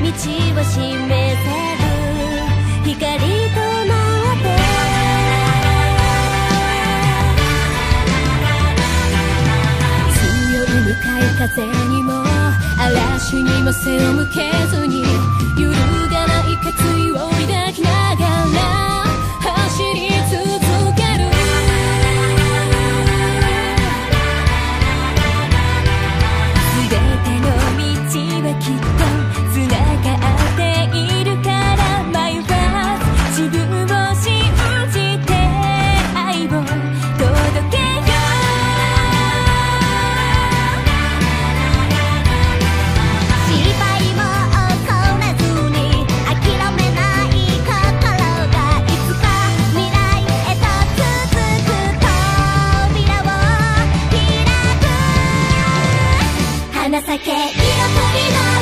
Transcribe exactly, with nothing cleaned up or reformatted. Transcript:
を示せる光となって強い向かい風にも嵐にも背を向けずに揺るがない決意を抱きながら走り続ける全ての道はきっとつながっているから迷わず自分を信じて愛を届けよう失敗も恐れずに諦めない心がいつか未来へと続く扉を開く花咲け色とりの